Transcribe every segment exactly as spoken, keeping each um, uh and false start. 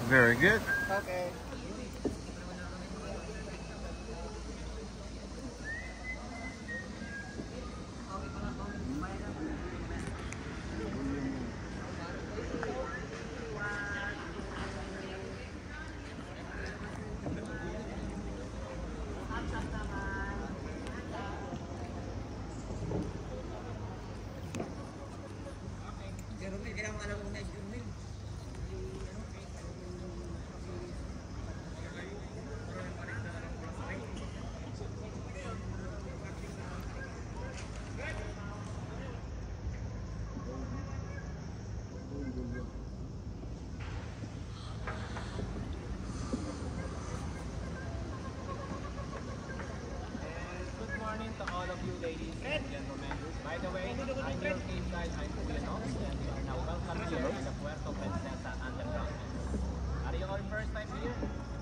Very good. Okay. To all of you ladies and gentlemen. By the way, I'm your team guide, I'm Puliano, and we are now welcome here in the Puerto Princesa underground. Are you all first time here?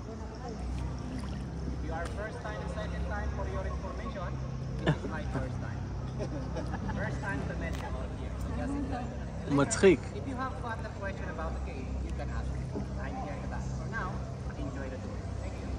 If you are first time and second time, for your information, this is my first time. First time to meet you all here, so just enjoy it. מצחיק. If you have further question about the game, you can ask me. I'm here in the back. For now, enjoy the tour. Thank you.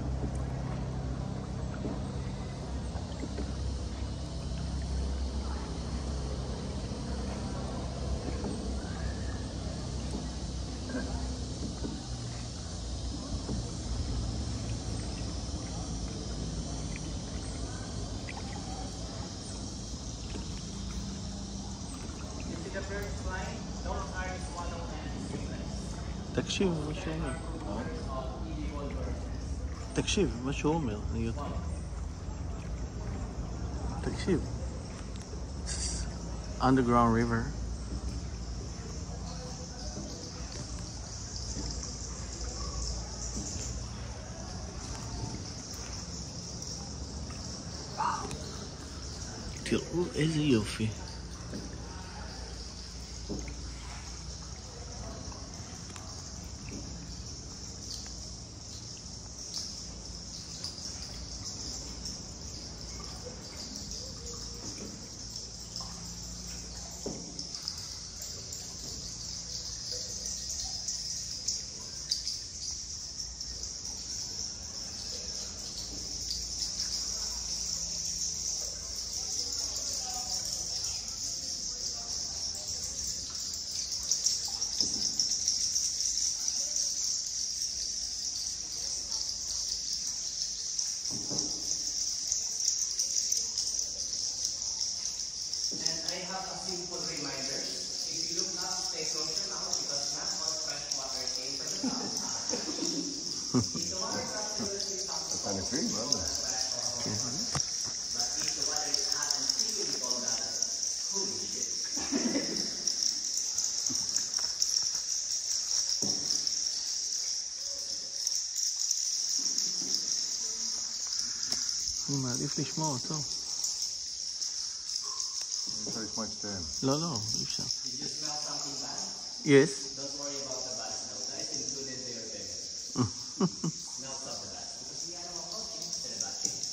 תקשיב מה שהוא אומר. תקשיב מה שהוא אומר. תקשיב. Underground river. תראו איזה יופי. אני מעדיף לשמוע אותו. לא, לא, אי אפשר. Yes. Don't worry about the bad smell. That is included to your ticket. Smells of the bad. Because we are not talking to the bad thing.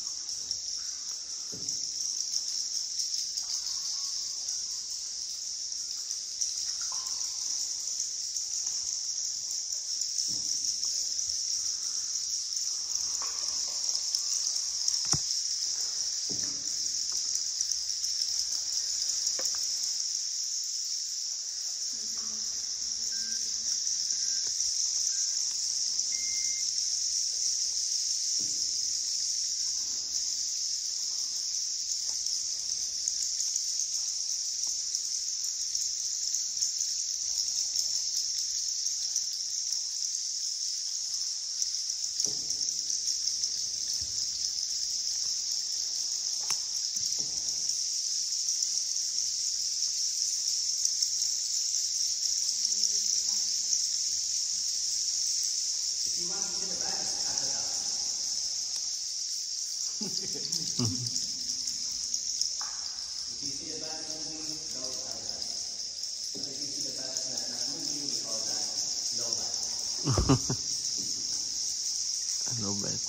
לא בית.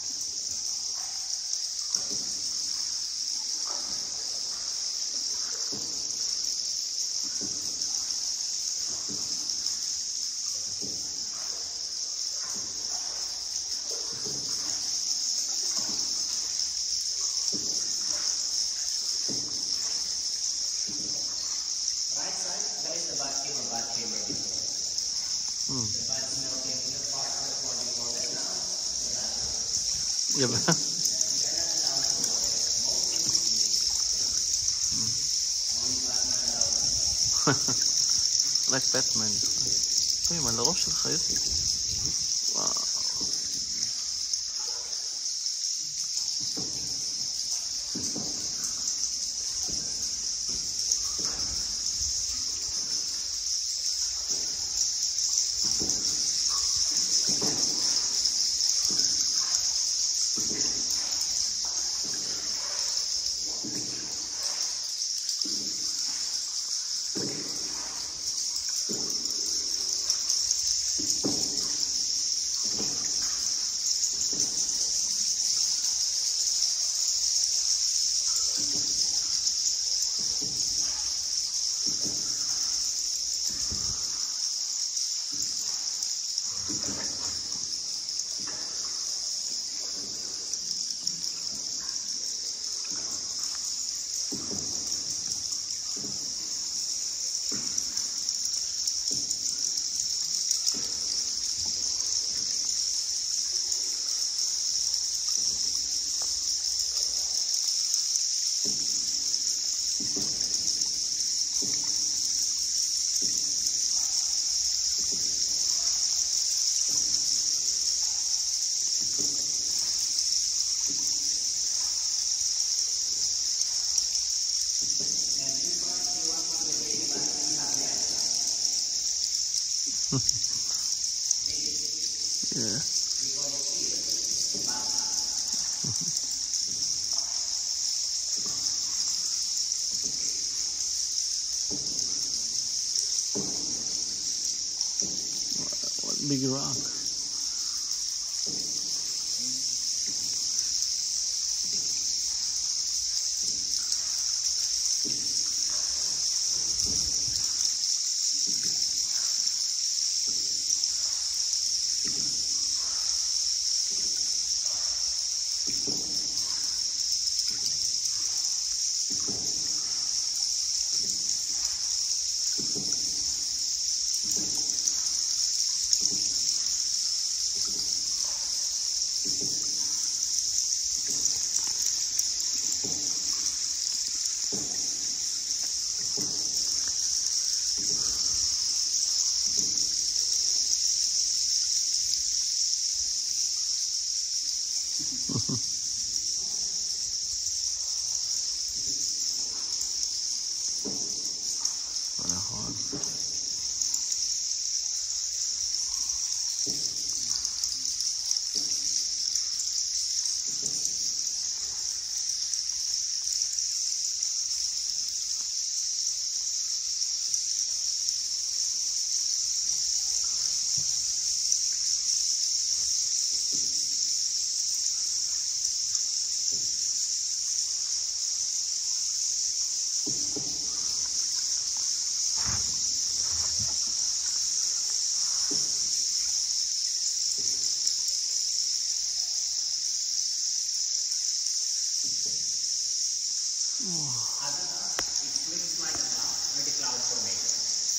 Yeah, ba? Like Batman. Uy, malaro של חיות. וואו. Yeah. What big rock. It looks like a cloud, with a cloud formation.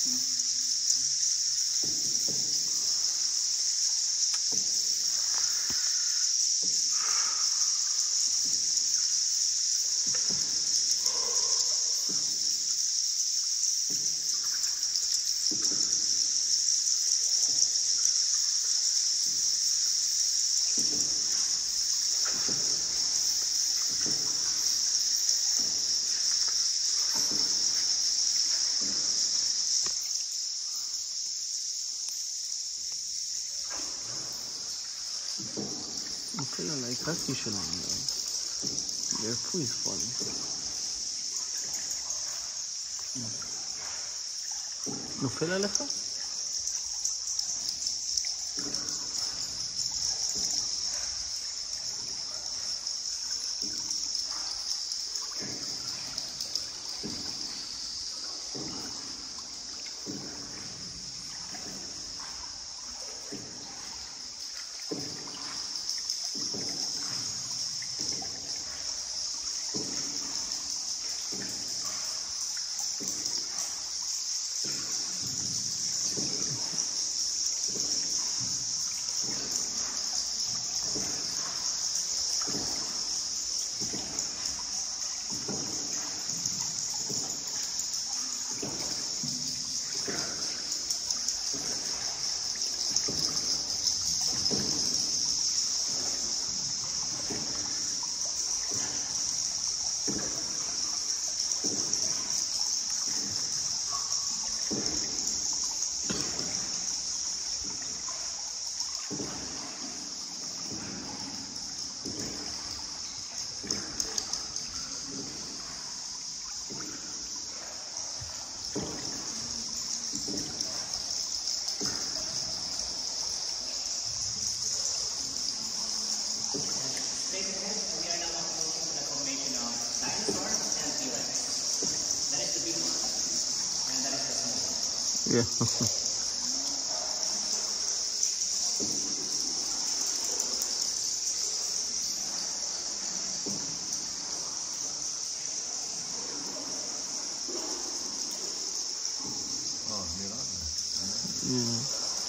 נופל עליי קסי שלנו. איפה הוא יפול? נופל עליך? Yeah. Oh, Milan. Yeah.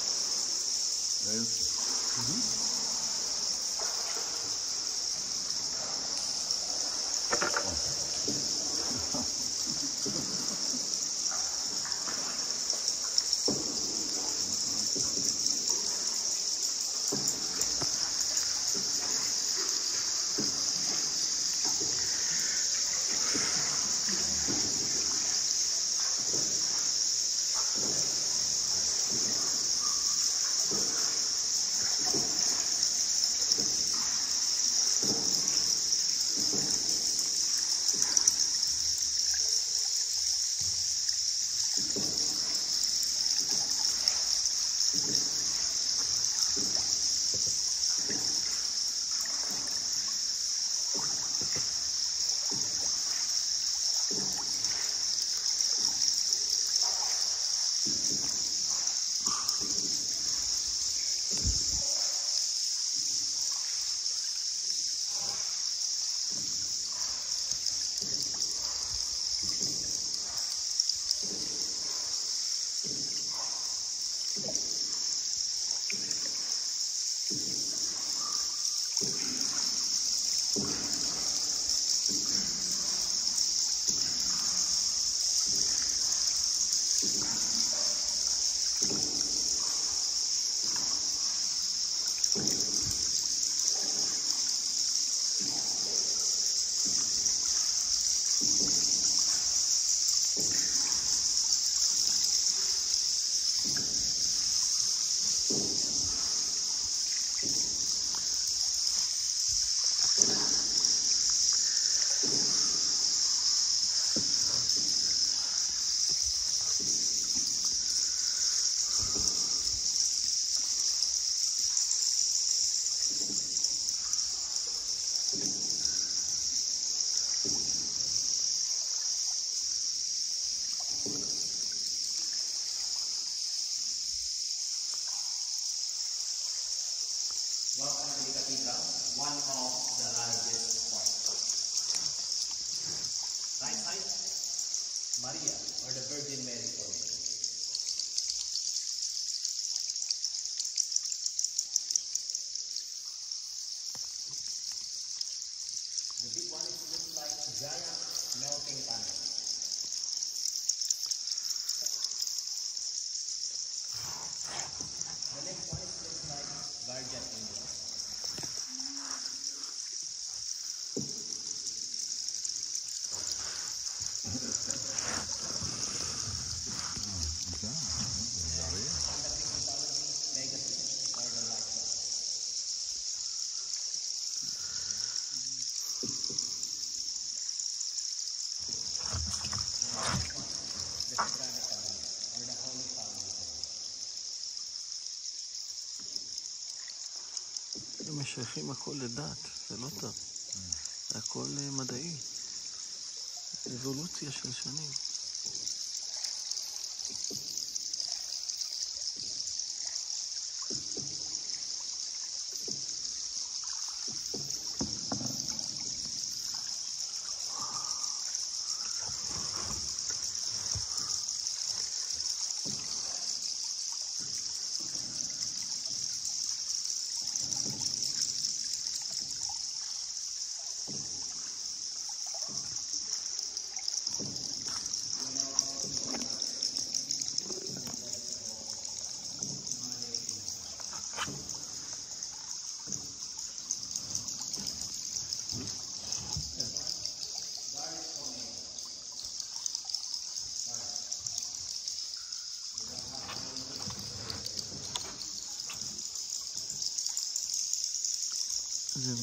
Welcome to the cathedral, one of the largest ones. Right side, Maria, or the Virgin Mary formation. The big one is looks like a giant melting tunnel. The next one is looks like guardian angel. הם משייכים הכל לדת, זה לא טוב. זה הכל מדעי. אבולוציה של שנים. זה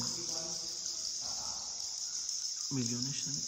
מיליוני שנים.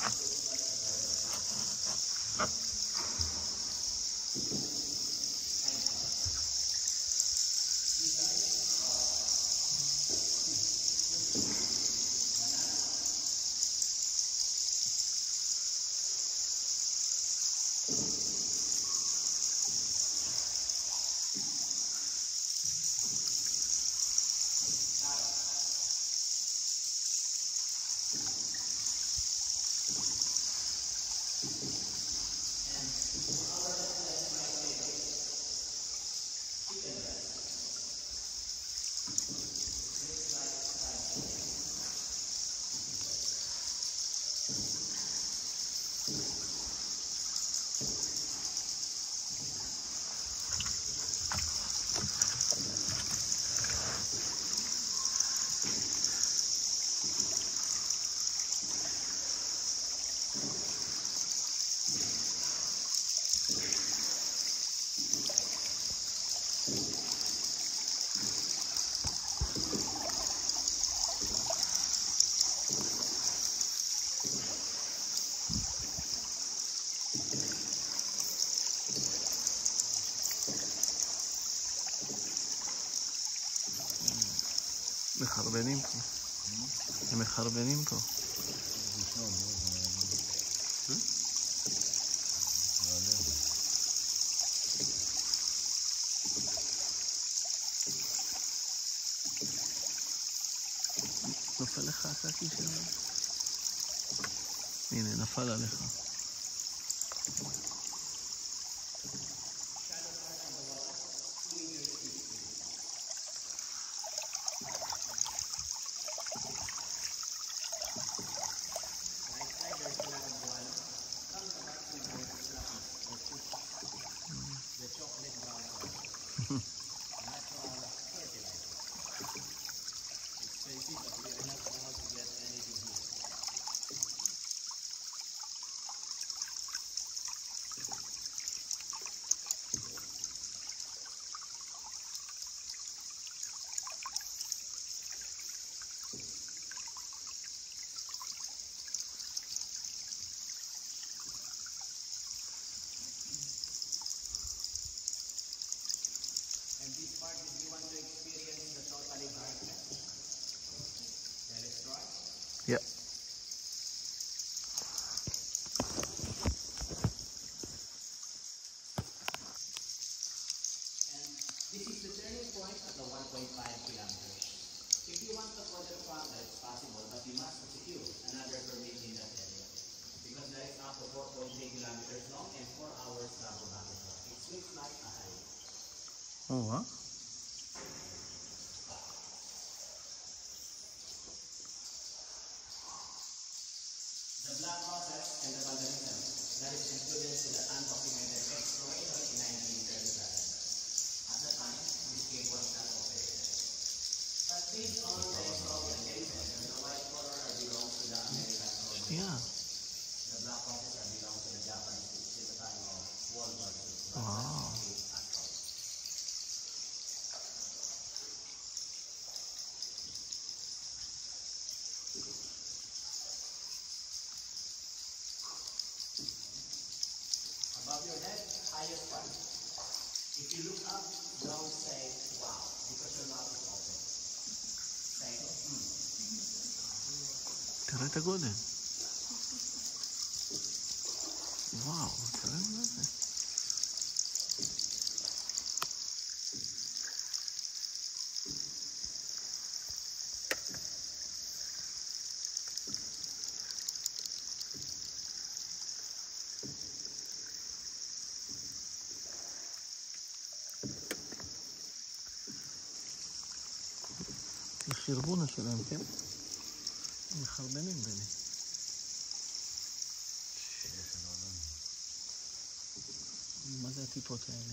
מחרבנים פה. הם מחרבנים פה. נופל לך הקקי שלנו. הנה, נפל עליך. Yeah. This is the turning point at the one point five kilometers. If you want to further further, it's possible, but you must secure another permit in that area. Because there is up to four point three kilometers long and four hours travel back and forth. It looks like a highway. Oh, what? The black process and the vandalism that is included to the undocumented exploration in nineteen thirty-seven. At the time, this cave was not operated. But based on the historical data, the white color are belongs to the American colony. Yeah. The black process are belongs to the Japanese at the time of World War Two. Wow. Above your head, highest point. If you look up, don't say wow, because your mouth is open. Say, hmm. תראה את הגודל. וואו, תראה מה זה. החרבונה שלהם, כן? הם מחרבנים ביני. מה זה הטיפות האלה?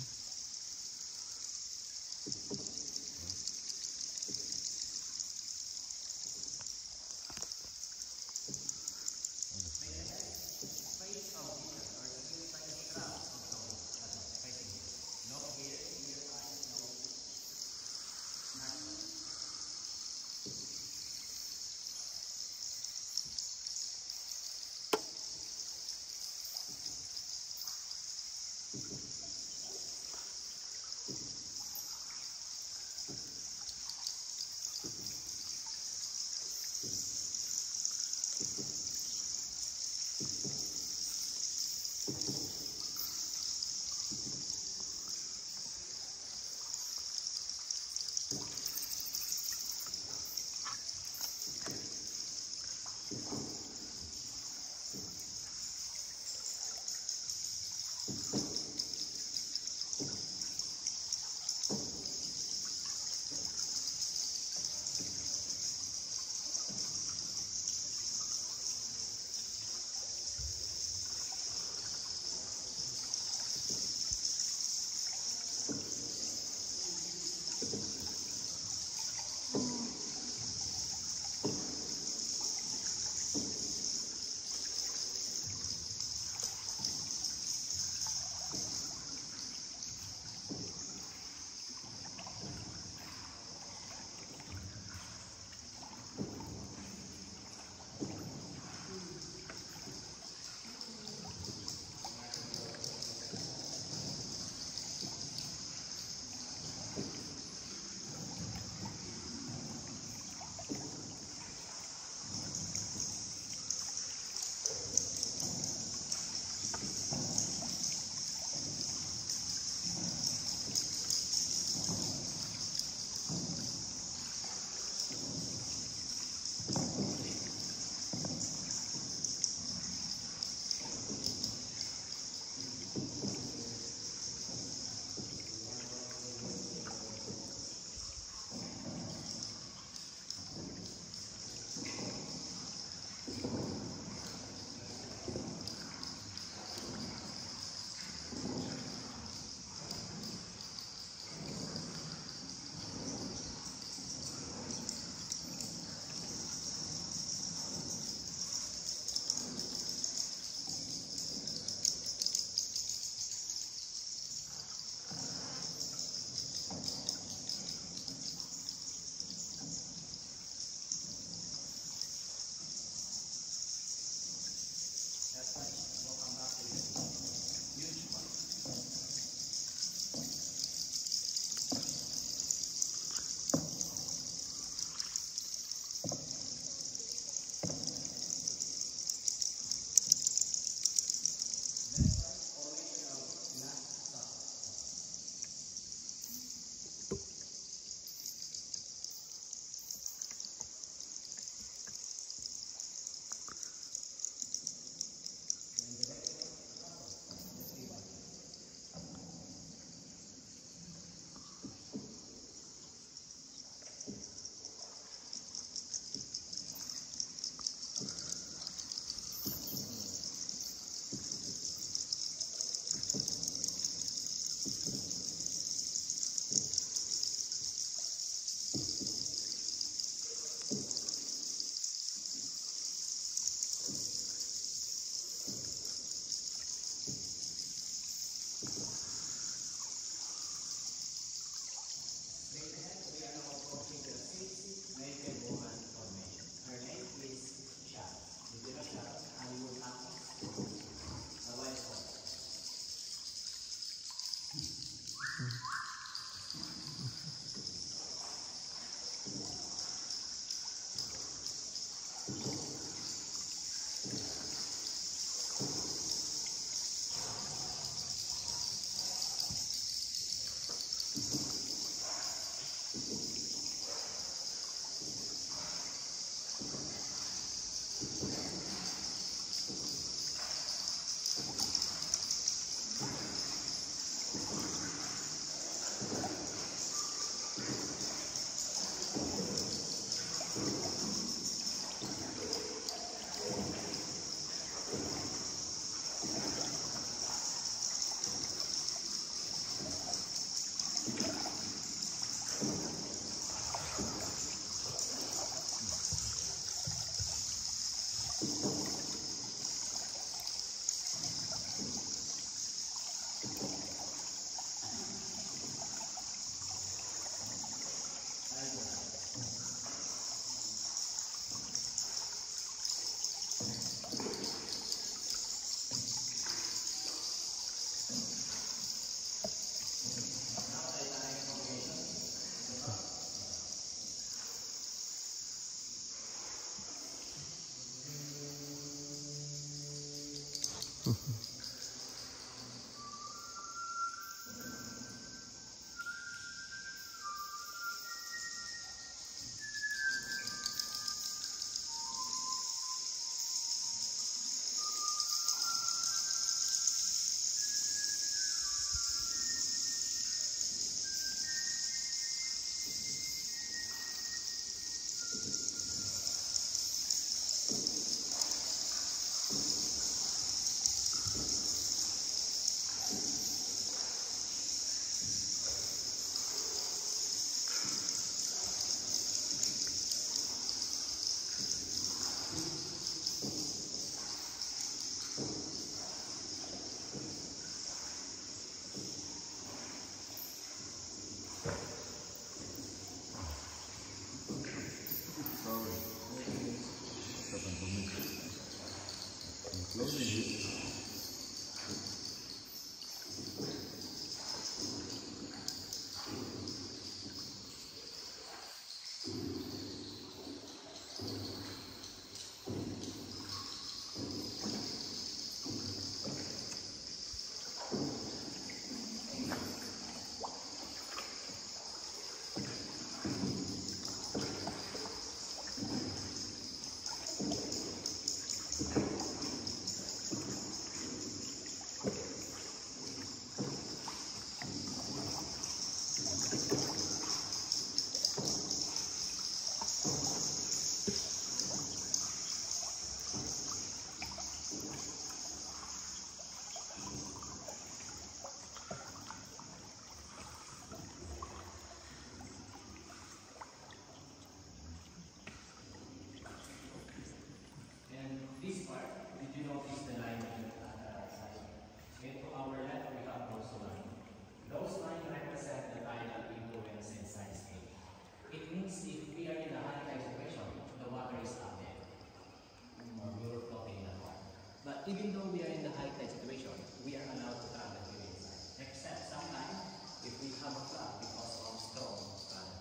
Even though we are in the high tide situation, we are allowed to travel here inside. Except sometimes if we have a flood because of strong current.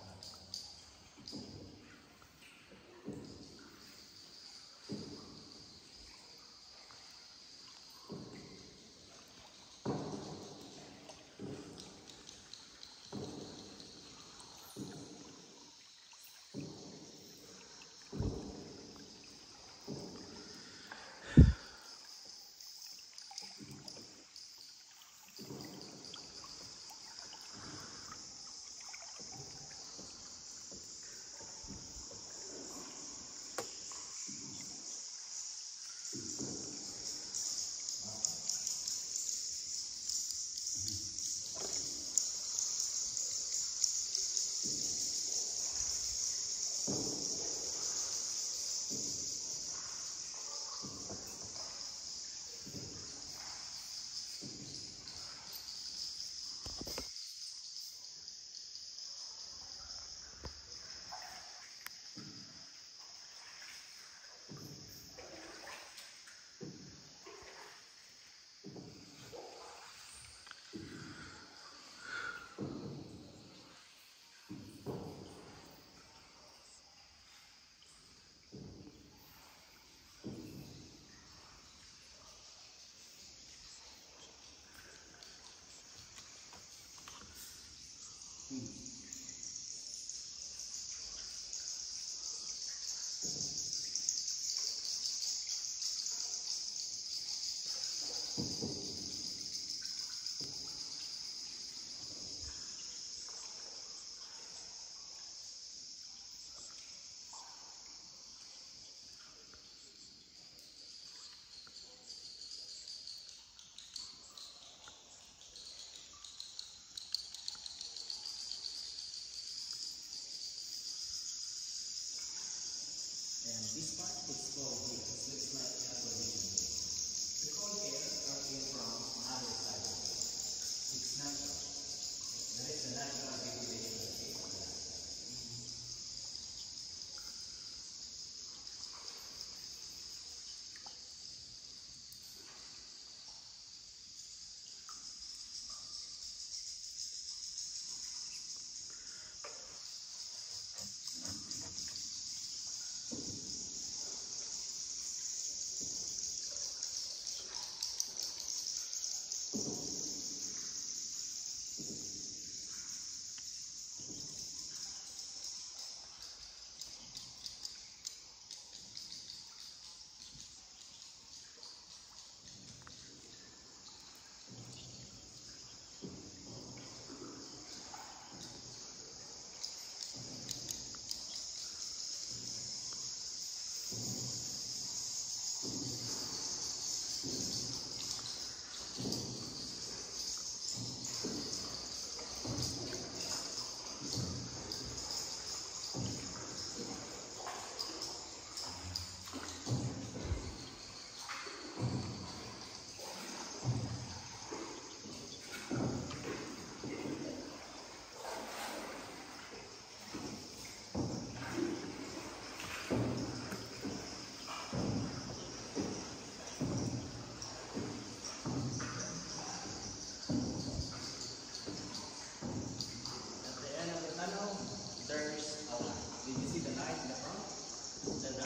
This part is called here. It looks like air conditioning. The cold air are came from other side of it. It's natural. That is the natural regulation of the air.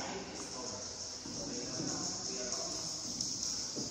life is over. So you know now, we are all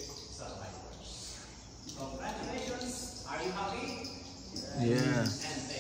Yeah. and